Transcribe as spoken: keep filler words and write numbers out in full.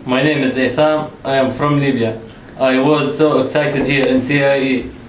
My name is Isam. I am from Libya. I was so excited here in C I E.